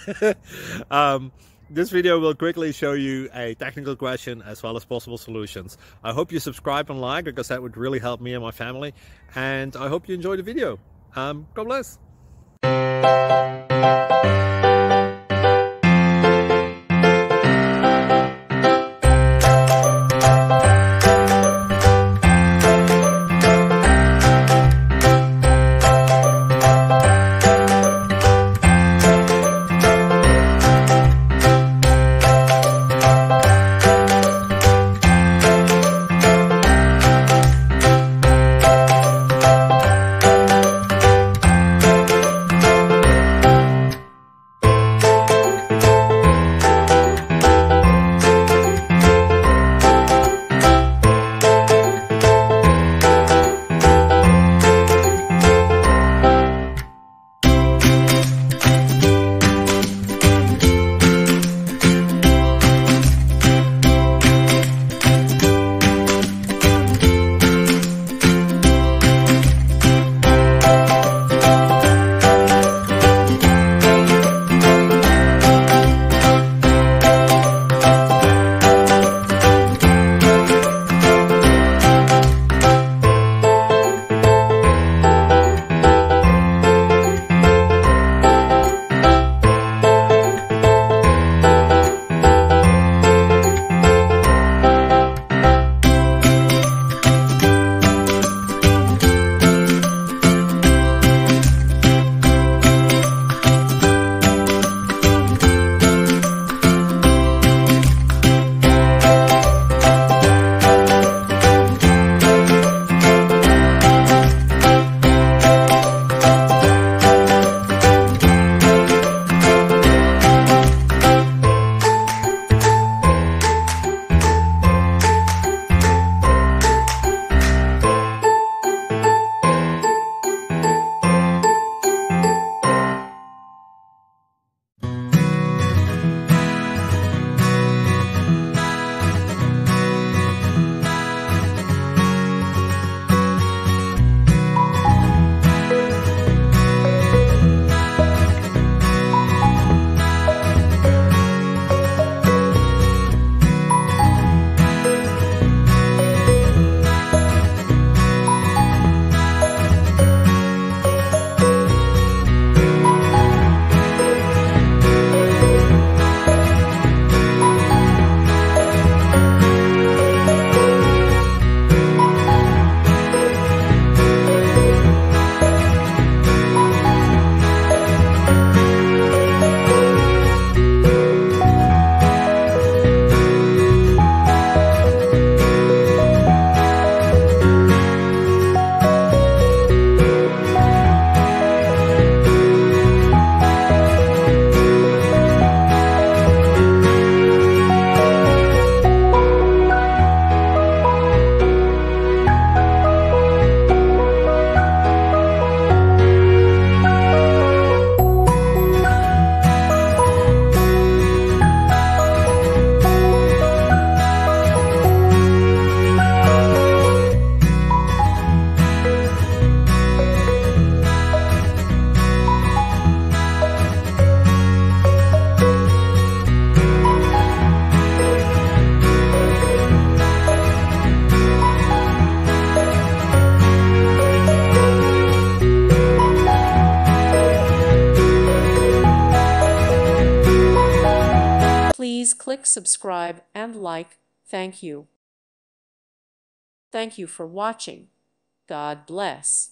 This video will quickly show you a technical question as well as possible solutions. I hope you subscribe and like, because that would really help me and my family. And I hope you enjoy the video. God bless. Please click subscribe and like. Thank you. Thank you for watching. God bless.